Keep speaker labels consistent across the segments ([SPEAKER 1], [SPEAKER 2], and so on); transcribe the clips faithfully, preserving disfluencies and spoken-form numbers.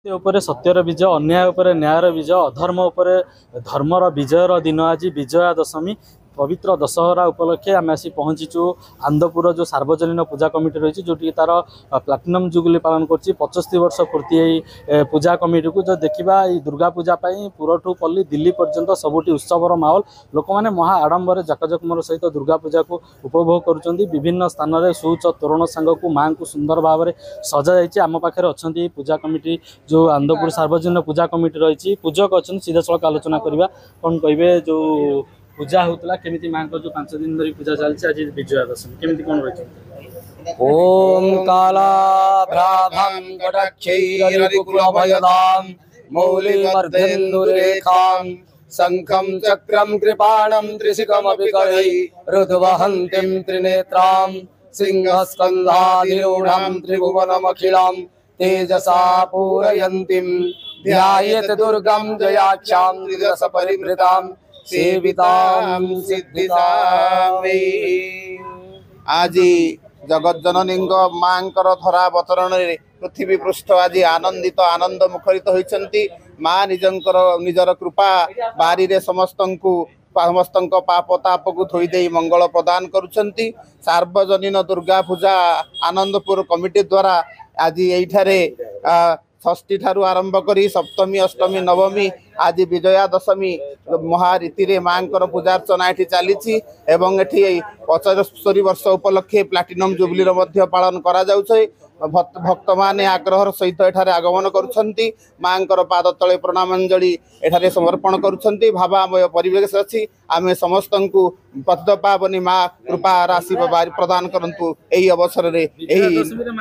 [SPEAKER 1] उपरे सत्यर विजय, अन्याय उपरे न्यायर विजय, अधर्म उपरे धर्मर विजयर दिन आज विजया दशमी पवित्र दशहरा उपलक्षे आम आसी पहुँचीचु आनंदपुर जो सार्वजनीन पूजा कमिटी रही जो तार प्लाटिनम जुबली पालन कर पचस्ती वर्ष पूर्ति पूजा कमिटी को जो देखा दुर्गा पूजा पुरठू पल्ली दिल्ली पर्यंत सबुठी उत्सवर माहौल लोक मैंने महा आडंबर जाकजकमर सहित दुर्गा पूजा को उपभोग करुँच विभिन्न स्थान में शौच तोरण सांग को माँ को सुंदर भाव में सजा जाइए। आम पाखे अच्छा पूजा कमिटी जो आनंदपुर सार्वजनीन पूजा कमिटी रही पूजक अच्छा सीधा सड़क आलोचना करवा कौन कहे जो पूजा होता केमी माँ को जो पांच दिन धरी पूजा चलती आज विजया दशमी केमी कौन रही।
[SPEAKER 2] ओम कालाभ्राभं कटाक्षैररिकुलभयदां मौलिमर्धेन्दुरेखां शङ्खं चक्रं कृपाणं त्रिशिखमपि करैः रुद्वहन्तीं त्रिनेत्रां सिंहस्कन्धाधिरूढां त्रिभुवनमखिलां तेजसा पूरयन्तीं ध्यायेत् दुर्गां जयाख्यां त्रिदशपरिवृतां सेवितां सिद्धिदामे।
[SPEAKER 3] आज जगत जननी माँ धरा अवतरण पृथ्वी पृष्ठ आज आनंदित आनंद मुखरित होती माँ निजंकर निजर कृपा बारी रे समस्त समस्त पाप ताप को धोईदे मंगल प्रदान करुछंती। सार्वजनीन दुर्गा पूजा आनंदपुर कमिटी द्वारा आज यहीठारे षष्ठी ठारू आरंभ करी सप्तमी अष्टमी नवमी आज विजया दशमी महारीति माँ पूजार्चना ये चली एवं एटी पचहत्तर वर्ष उपलक्षे प्लाटिनम जुबली पालन करा जाउछे। भक्त माने आग्रहर सहित एठारे आगमन करुछंती माँ पाद तले प्रणामांजलि एठारे समर्पण करुछंती। भावामय परिवेश अच्छी आमे समस्त को पद पावनी माँ कृपा राशि प्रदान करंतु। एही अवसर रे एही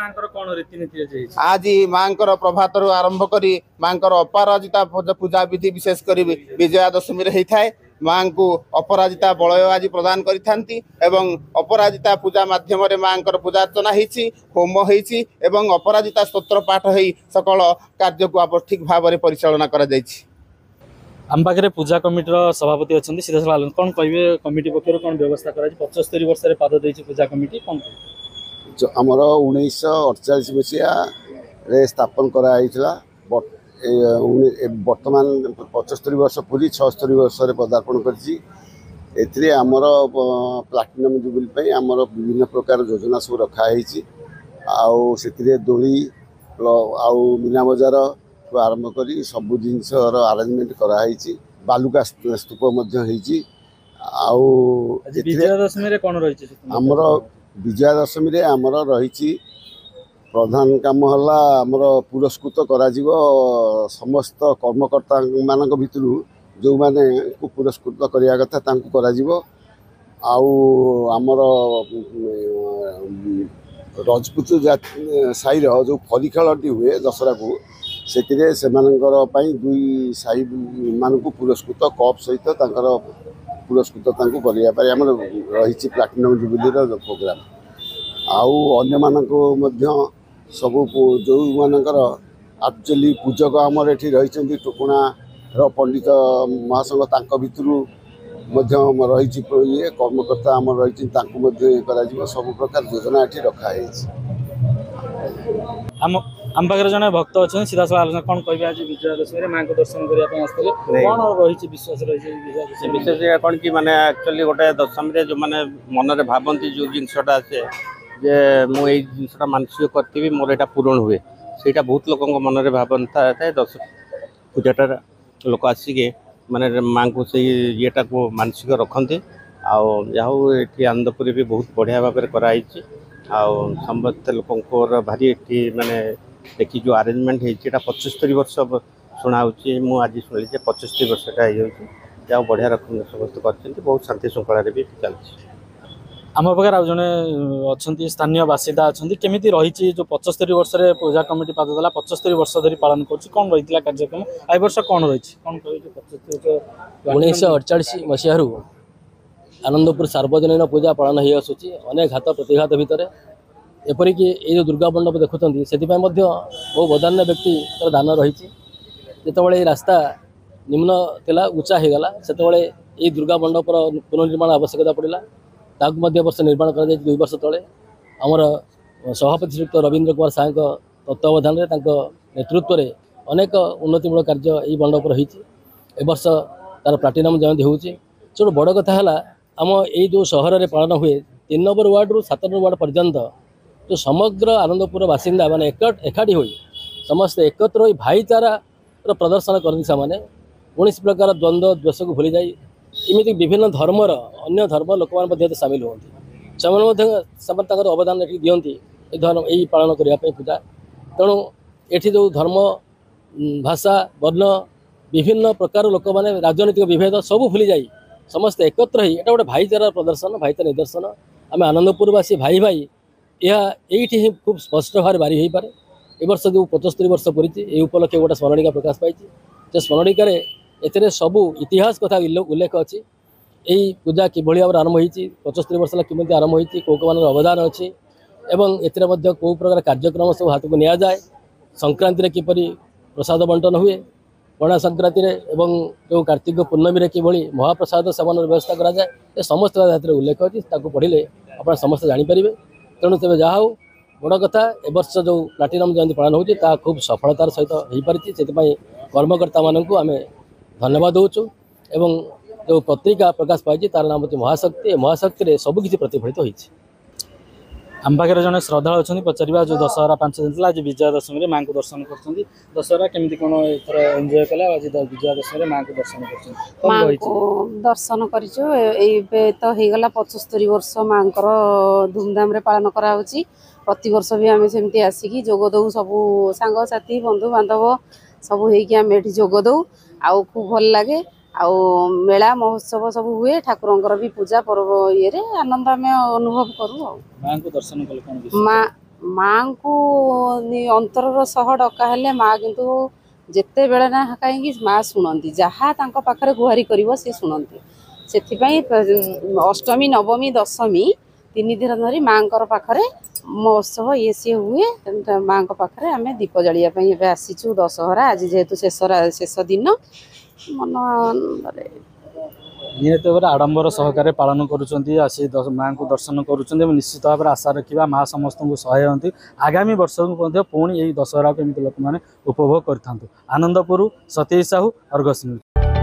[SPEAKER 3] आज माँ प्रभात आरंभ करी माँ अपराजिता पूजा विधि विशेष करी विजया दशमी रे होता माँ को अपराजिता बलय आज प्रदान करिथांती एवं अपराजिता पूजा माध्यम रे माँ पूजार्चना होईची होम होईची एवं अपराजिता स्तोत्र पाठ होई सकल कार्य को आप ठीक भाव में परिचालना करा जायछि।
[SPEAKER 1] आम पाखे पूजा कमिटर सभापति अच्छा सीधा साल कौन कहे कमिटी पक्ष कौन व्यवस्था कर पचहत्तर वर्ष पाद दे पूजा कमिटी कौन
[SPEAKER 4] जो आमर उन्नीस अड़चाश मसीह स्थापन कराइला बर्तमान पचहत्तर वर्ष पूरी छहत्तर वर्ष पदार्पण कर आमर प्लाटिनम जुबली आमर विभिन्न प्रकार योजना सब रखाही आउ दोली आउ मीना बजार आरंभ कर सबू जिनसर आरेंजमेंट कराई बालुका स्तूप आमर विजया दशमी आमर रही प्रधान काम है आमर पुरस्कृत करा समस्त कर्मकर्ता मान भितर जो मैंने पुरस्कृत करने कथा करा आउ आमर रजपूत साई जो फरी खेलटी हुए दशहरा को से दुई साई मान पुरस्कृत कप सहित पुरस्कृत करने रही प्लाटिनम जुबली प्रोग्राम आउ अन्य मानक सबू जो मानकर एक्चुअली पूजक आमर ये रही टोकणा पंडित महासंघ तांको भितरू रही ये कर्मकर्ता आमर रही सब प्रकार योजना ये रखाई।
[SPEAKER 1] आम पाखे जन भक्त अच्छा सीधा साल आलोचना कौन कहे आज विजया दशमी माँ को दर्शन करने आसते कौन रही विश्वास रही
[SPEAKER 3] विशेष कौन कि माने एक्चुअली गोटे दशमी जो मैंने मन में भावती जो जिनसा से जे मुझे जिनसा मानसिक करी मोर यहाँ पूरण हुए से बहुत लोक मन में भावना था दस पूजाटा लोक आसिके माने माँ को से येटा को मानसिक रखते आउ ये आनंदपुर भी बहुत बढ़िया भाव में कराई समस्त लोक भारी ये माने देखी जो आरेंजमेंट है पचहत्तर वर्ष शुणा मुझे शुणी पचहत्तर वर्षटा हो बढ़िया रकम समस्त कर बहुत शांति श्रृंखला भी चलती।
[SPEAKER 1] आम पाखे आज जड़े अच्छा स्थानीय बासिंदा अच्छा केमी रही जो पचहत्तर वर्ष पूजा कमिटी पाद देला पचहत्तर वर्ष धरी पालन कर कौन रही कार्यक्रम आई वर्ष कौन रही कौन कह
[SPEAKER 2] उन्नीस अड़चाश मसीह आनंदपुर सार्वजनीन पूजा पालन हो आसूँ अनेक घात प्रतिघात भितर एपरिक ये जो दुर्गा मंडप देखुं से बहु बदान्य व्यक्ति दान रही जिते रास्ता निम्न थिला उच्चा हो गला से ये दुर्गा मंडपर पुनर्निर्माण आवश्यकता पड़ा ताकू वर्ष निर्माण कर दुई वर्ष तले आमर सभापति श्रीयुक्त रवींद्र कुमार साह तत्वावधान में नेतृत्व में अनेक उन्नतिमूलक कार्य यही मंडप रही ए वर्ष तार प्लाटिनम जयंती होची सब बड़ कथा है आम यही जो सहर में पालन हुए तीन नंबर वार्ड रु सात नंबर वार्ड पर्यंत जो समग्र आनंदपुर बासिंदा माने एकाठी हो समस्त एकत्र हो भाईचारा प्रदर्शन करती से कौन प्रकार द्वंद्व द्वेष को भूली जाए इमिति विभिन्न धर्मर अन्य धर्म लोक मैंने सामिल होती से अवदान ये दिखती ये धर्म यही पालन करने पूजा तेणु ये जो धर्म भाषा वर्ण विभिन्न प्रकार लोक मैंने राजनीतिक विभेद सब भूली जाए समस्त एकत्र ही एटा गोटे भाईचारा प्रदर्शन भाईचारा निदर्शन आम आनंदपुरवासी भाई भाई यह यही ही खूब स्पष्ट भाव बारी हो पारे ए वर्ष जो पचस्तरी वर्ष पड़ी ये उपलक्षे गोटे स्मरणिका प्रकाश पाई से स्मरणिकार ए सबू इतिहास कथा उल्लेख अच्छी यही पूजा किभली भाव आरंभ होती पचस्तरी वर्ष केमी आरंभ होती कौ कौ अवदान अच्छी एवं ए कौ प्रकार कार्यक्रम सब हाथ को नि जाए संक्रांति किपरि प्रसाद बंटन हुए पणा संक्रांति एवं जो कार्तिक पूर्णमी किभली महाप्रसाद सेवन व्यवस्था करा जाए ये समस्त उल्लेख अच्छी पढ़ले आप समस्त जानीपर तेणु तेज जहाँ हो बड़ कथा ए वर्ष जो प्लाटिनम जयंती पालन होता खूब सफलतार सहित हो पारी से कर्मकर्ता मानक आम धन्यवाद दूचु एवं जो पत्रिका प्रकाश पाई तार नाम हूँ महाशक्ति महाशक्ति सबकि प्रतिफलित होती
[SPEAKER 1] आम पाखे जड़े श्रद्धा अच्छा पचार जो दशहरा पांच दिन आज विजया दशमी में माँ को दर्शन कर दशहरा केमी कौन एथर एंजय कले आज विजया दशमी में माँ को दर्शन कर
[SPEAKER 5] दर्शन कर तो होगला पचस्तरी वर्ष माँ धूमधाम रे पालन कराऊँच प्रति वर्ष भी आम सेमती आसिकी जोग दऊ सबू सांगसाथी बंधु बांधव सब होमें जोग दऊ आउ खूब भल लगे आउ मेला महोत्सव सब हुए ठाकुर भी पूजा पर्व ये आनंद आम अनुभव करूँ
[SPEAKER 1] दर्शन कले
[SPEAKER 5] माँ माँ को अंतर सह डका हेले माँ किंतु जेते बेले ना कहीं माँ शुणती जहाँ पाखे गुहारी कर सी शुणती से अष्टमी नवमी दशमी तीन दिन धरी माँ पाखे महोत्सव ये सी हुए माँ पाखे आम दीप जालिया आसीचु दशहरा आज जेहेतु शेष शेष दिन मन
[SPEAKER 1] निहत भाव आडंबर सहकार पालन करुँच माँ को दर्शन करुँच निश्चित भाव में आशा रखा माँ समस्त को सहाय होती आगामी वर्ष को पुणी यही दशहरा को एमती लोक मैंने उपभोग कर आनंदपुर सतीश साहू अर्गस न्यूज।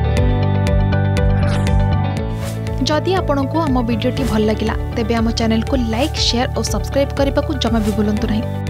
[SPEAKER 6] जदि आपंक आम भिडी भल लगा तेब आम चैनल को लाइक शेयर और सब्सक्राइब करने को जमा भी भूलु नहीं।